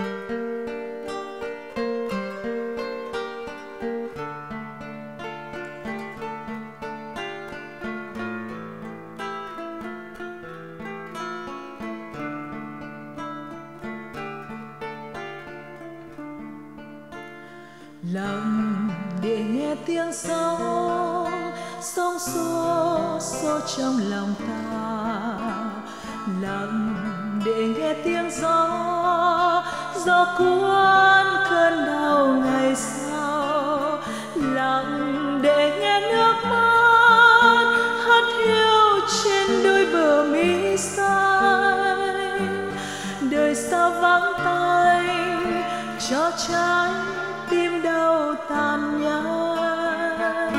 Lặng để nghe tiếng gió sóng xô xô trong lòng ta, lặng để nghe tiếng gió cuốn cơn đau ngày sau, lặng để nghe nước mắt hắt hiu trên đôi bờ mi xanh. Đời sao vắng tanh cho trái tim đau tàn nhẫn.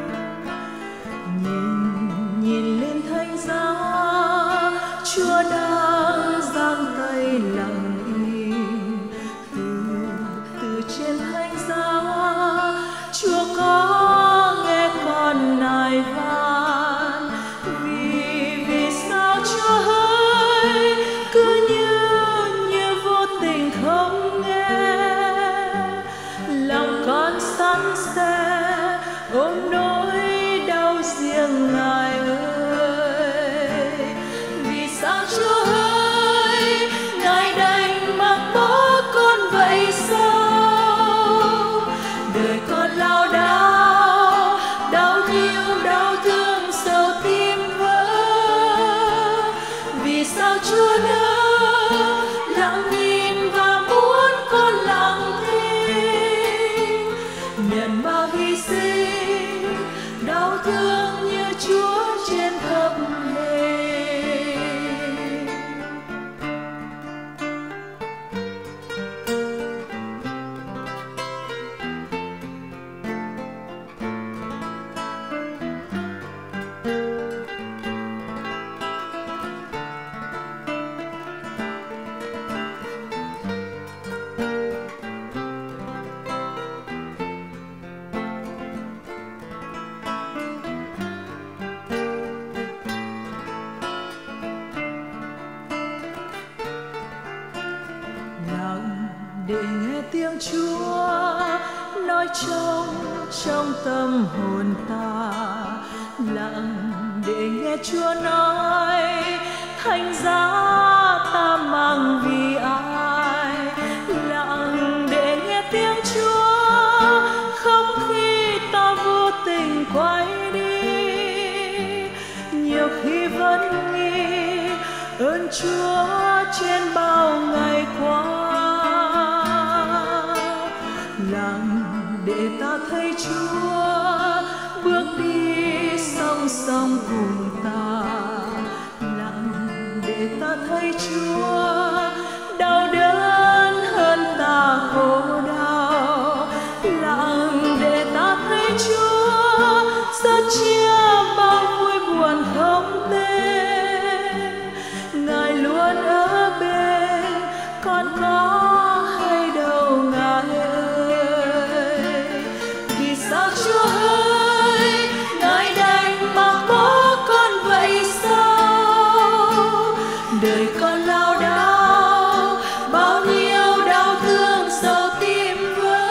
Nhìn lên thánh giá, Chúa đang giang tay lặng im. Từ trên thánh giá, Chúa có nghe con nài van. Vì sao Chúa hỡi cứ như vô tình không nghe, lòng con sẵn sẻ ôm nỗi đau riêng Ngài ơi. Vì sao Chúa ơi Ngài đành mặc bỏ con vậy sao? Đời con lao đao, đau nhiều đau thương sầu tim vỡ. Vì sao Chúa nỡ lặng nhìn và muốn con lặng thinh, nhận bao hy sinh đau thương như Chúa trên thập hình. Lặng để nghe tiếng Chúa nói trong tâm hồn ta, lặng để nghe Chúa nói thánh giá ta mang vì ai, lặng để nghe tiếng Chúa khóc khi ta vô tình quay đi. Nhiều khi vẫn nghĩ ơn Chúa trên bao ngày qua, lặng để ta thấy Chúa bước đi song song cùng ta, lặng để ta thấy Chúa đau đớn hơn ta khổ đau, lặng để ta thấy Chúa sẻ chia bao vui buồn không tên. Ngài luôn ở bên con có hay đâu Ngài ơi. Vì sao Chúa ơi Ngài đành mặc bỏ con vậy sao? Đời con lao đao, bao nhiêu đau thương sầu tim vỡ.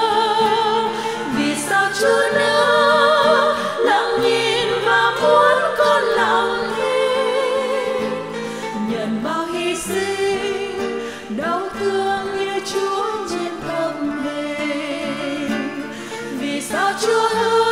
Vì sao Chúa nỡ lặng nhìn và muốn con lặng thinh, nhận bao hy sinh đau thương như Chúa trên thập hình. Vì sao Chúa ơi